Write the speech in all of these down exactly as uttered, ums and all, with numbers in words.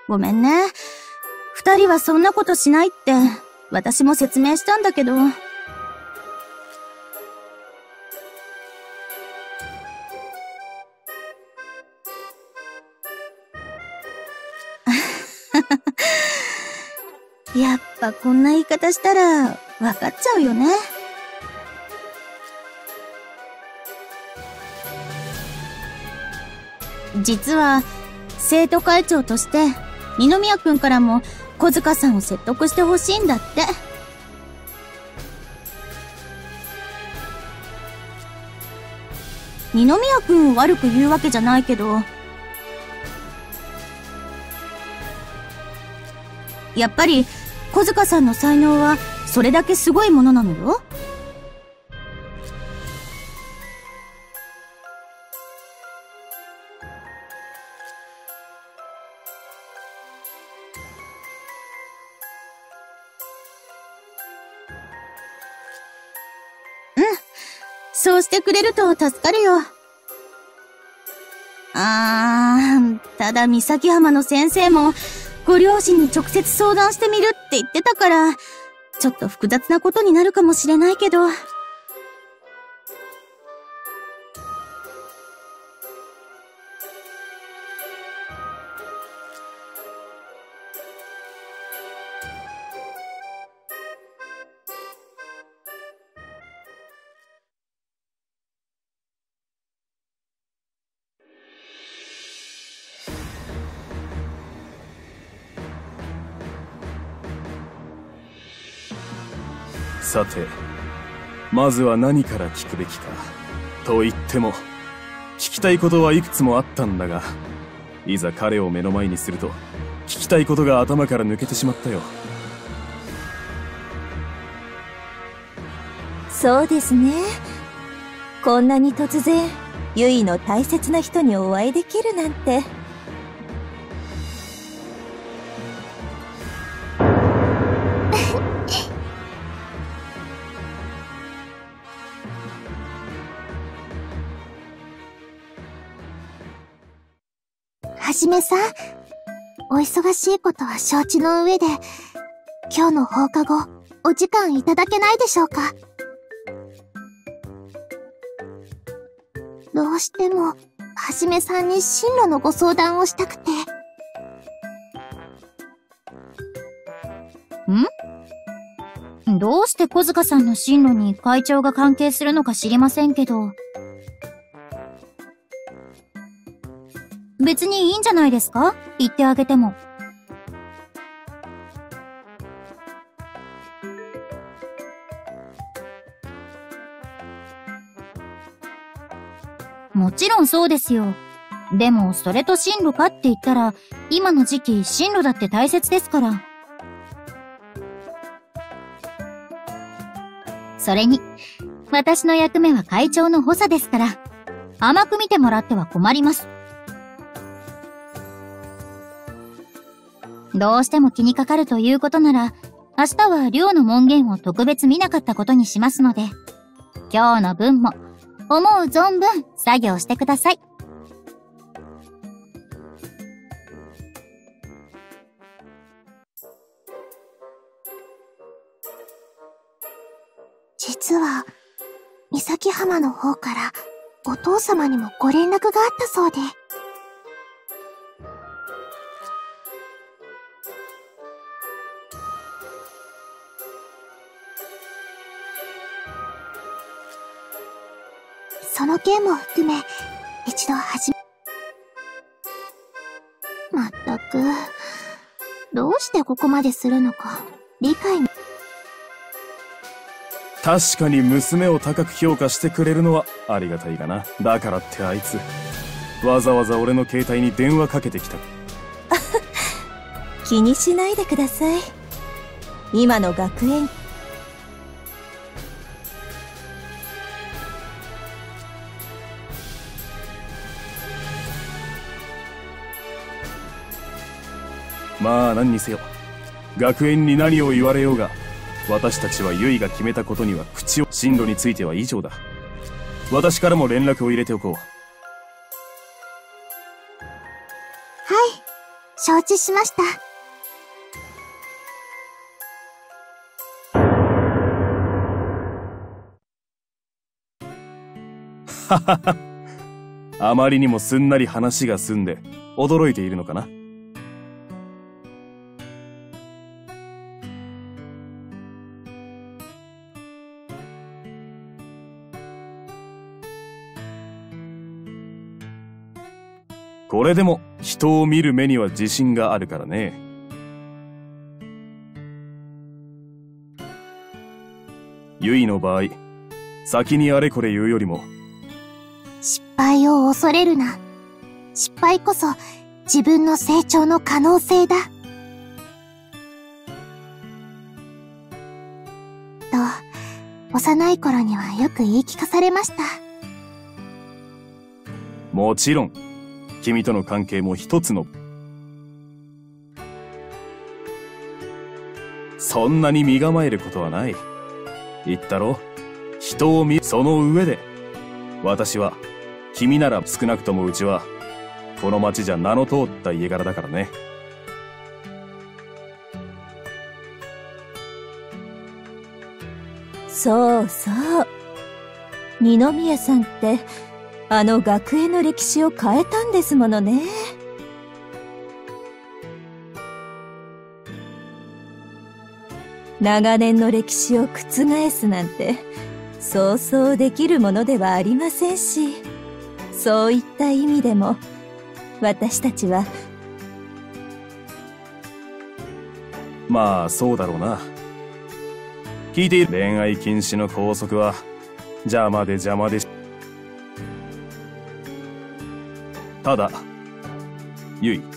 ごめんね。二人はそんなことしないって、私も説明したんだけど。やっぱこんな言い方したら、わかっちゃうよね。実は、生徒会長として、二宮くんからも小塚さんを説得してほしいんだって。二宮くんを悪く言うわけじゃないけど、やっぱり小塚さんの才能はそれだけすごいものなのよ。うん、そうしてくれると助かるよ。あー、ただ三崎浜の先生もご両親に直接相談してみるって言ってたから、ちょっと複雑なことになるかもしれないけど。 さて、まずは何から聞くべきか。と言っても、聞きたいことはいくつもあったんだが、いざ彼を目の前にすると、聞きたいことが頭から抜けてしまったよ。 そうですね。こんなに突然、ゆいの大切な人にお会いできるなんて。 はじめさん、お忙しいことは承知の上で、今日の放課後、お時間いただけないでしょうか。どうしても、はじめさんに進路のご相談をしたくて。 ん？どうして小塚さんの進路に会長が関係するのか知りませんけど。別にいいんじゃないですか？言ってあげても。もちろんそうですよ。でも、それと進路かって言ったら、今の時期、進路だって大切ですから。それに、私の役目は会長の補佐ですから、甘く見てもらっては困ります。どうしても気にかかるということなら、明日は寮の門限を特別見なかったことにしますので、今日の分も、思う存分作業してください。 実は、三崎浜の方から、お父様にもご連絡があったそうで。その件も含め、一度始め、まったく、どうしてここまでするのか、理解に。 確かに娘を高く評価してくれるのはありがたいがな。だからってあいつ、わざわざ俺の携帯に電話かけてきた。 気にしないでください。今の学園、 まあ何にせよ、学園に何を言われようが、私たちはユイが決めたことには口を、進路については以上だ。私からも連絡を入れておこう。 はい、 承知しました。 ははは。あまりにもすんなり話が済んで、驚いているのかな？これでも人を見る目には自信があるからね。ユイの場合、先にあれこれ言うよりも、 失敗を恐れるな。失敗こそ自分の成長の可能性だ。と、幼い頃にはよく言い聞かされました。 もちろん、君との関係も一つの。そんなに身構えることはない。言ったろ？人を見、その上で、私は、君なら少なくともうちは、この町じゃ名の通った家柄だからね。 そうそう。二宮さんって、あの学園の歴史を変えたんですものね。長年の歴史を覆すなんて、そうそうできるものではありませんし、そういった意味でも、私たちは、 まあ、そうだろうな。聞いている恋愛禁止の校則は、邪魔で邪魔でし、ただ、ユイ。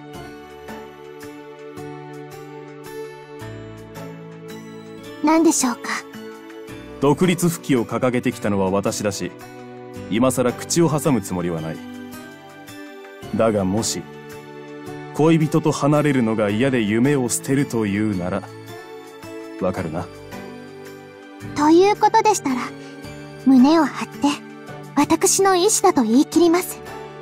何でしょうか。 独立不起を掲げてきたのは私だし、今さら口を挟むつもりはない。だがもし、恋人と離れるのが嫌で夢を捨てるというなら、わかるな。 ということでしたら、胸を張って、私の意志だと言い切ります。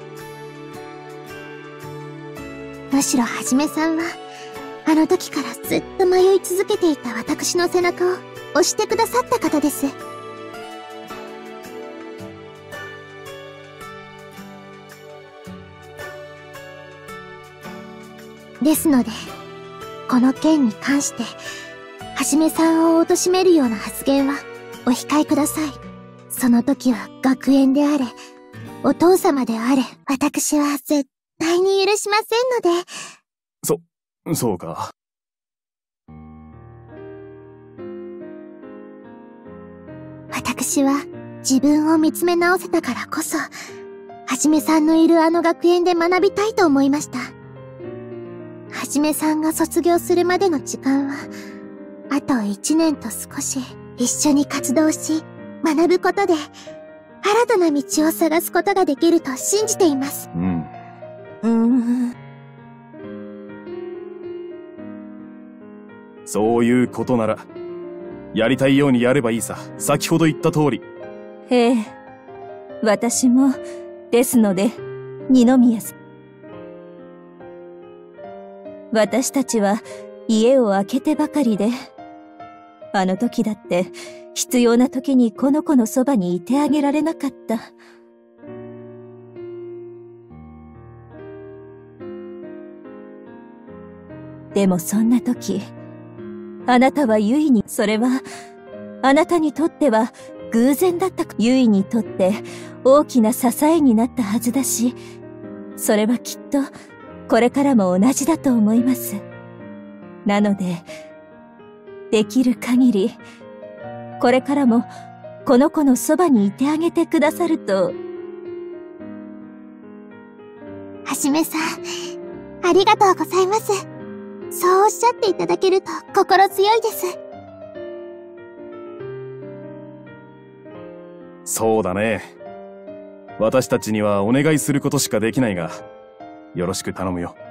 むしろはじめさんは、あの時からずっと迷い続けていた私の背中を押してくださった方です。ですので、この件に関して、はじめさんを貶めるような発言はお控えください。その時は学園であれ、お父様であれ、私は絶対に許しませんので。 そ、そうか。 私は自分を見つめ直せたからこそ、はじめさんのいるあの学園で学びたいと思いました。はじめさんが卒業するまでの時間は、あと一年と少し一緒に活動し、学ぶことで、新たな道を探すことができると信じています。 うん。 うーん。 そういうことなら、やりたいようにやればいいさ。先ほど言った通り。 ええ。私も、ですので、二宮さん。私たちは家を空けてばかりで、あの時だって必要な時にこの子のそばにいてあげられなかった。でもそんな時、あなたはユイに、それは、あなたにとっては偶然だった。ユイにとって大きな支えになったはずだし、それはきっとこれからも同じだと思います。なので、できる限り、これからもこの子のそばにいてあげてくださると。 はじめさん、ありがとうございます。そうおっしゃっていただけると心強いです。 そうだね。私たちにはお願いすることしかできないが、よろしく頼むよ。